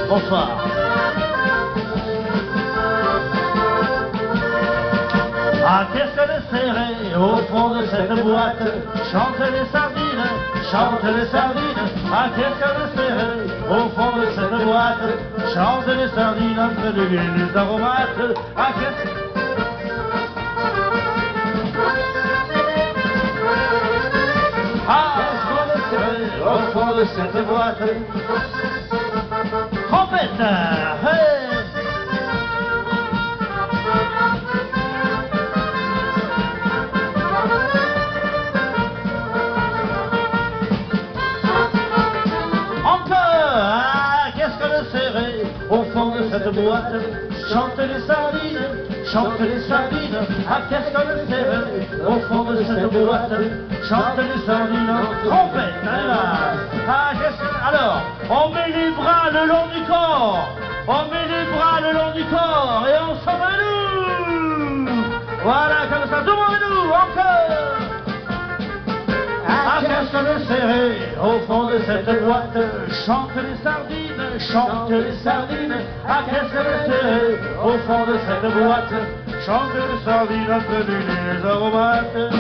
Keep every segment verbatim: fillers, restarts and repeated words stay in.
Bonsoir. Ah, qu'est-ce que le serré au fond de cette boîte? Chante les sardines, chante les sardines. Ah, qu'est-ce que le serré au fond de cette boîte? Chante les sardines entre les les aromates. Ah, qu'est-ce que... Ah, qu'est-ce qu'on le serré au fond de cette boîte? Trompette, hey! Au fond de cette boîte, chante les sardines, chante les sardines. Ah, qu'est-ce qu'on le serré au fond de cette boîte, chante les sardines en trompette. Allez là. Ah, qu'est-ce que... Alors, on met les bras le long du corps, on met les bras le long du corps et on s'en va nous. Voilà, comme ça, tout le monde nous, encore. Ah, qu'est-ce qu'on le serré au fond de cette boîte, chante les sardines, chante les sardines. Ah, qu'est-ce que le serré au fond de cette boîte, chante les sardines entre les aromates.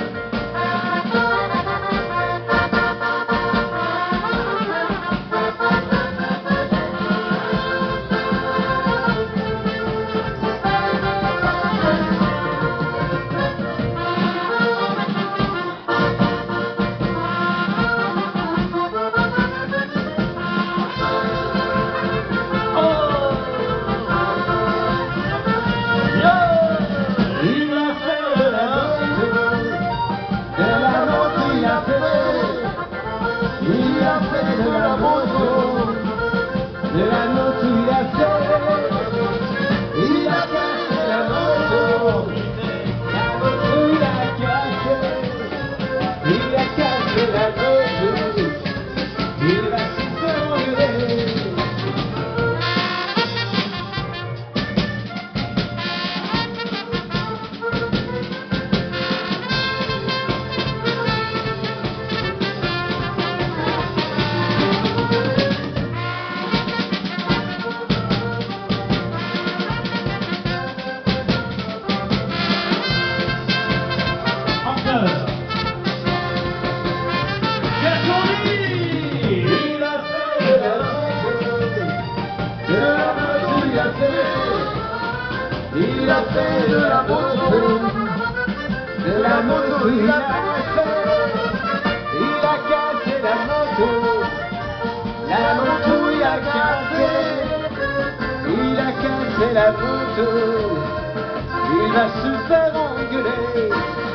Il a fait de la moto, de la moto il a fait, il a cassé la moto, la moto il a cassé, il a cassé la moto, il va se faire engueuler.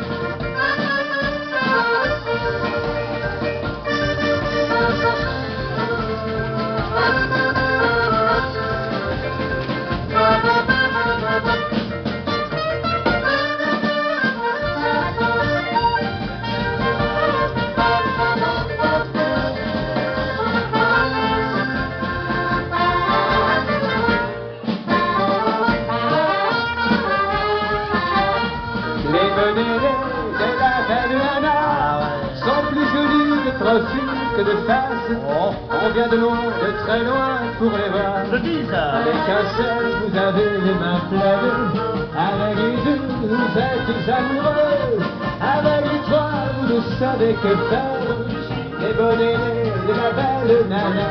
Les menés de la belle nana sont plus jolis de profil que de face. Oh. On vient de loin, de très loin pour les voir. Je dis ça. Avec un seul, vous avez les mains pleines. Avec les deux, vous êtes amoureux. Avec les trois, vous ne savez que faire. Les bonnets de la belle nana.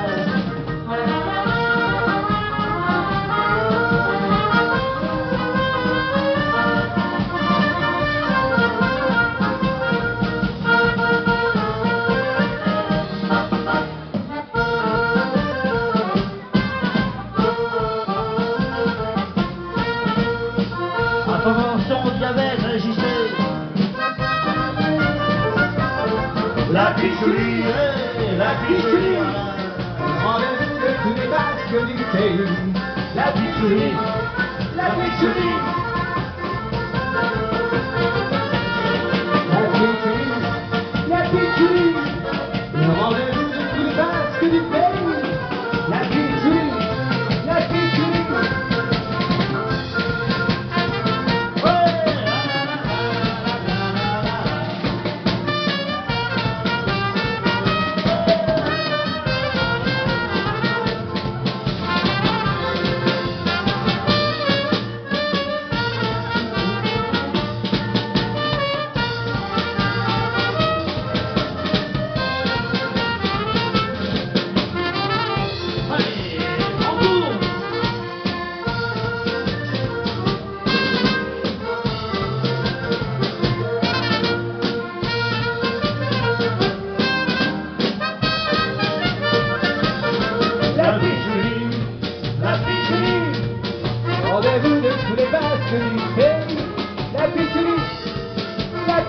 Attention au diabète, régissez. La pichouli, hey, la pichouli. Rendez-vous de tous les basques du pays. La pichouli, la pichouli. La pichouli, la pichouli. Le rendez-vous de tous les basques du pays. La pichouli, la pichouli.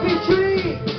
featuring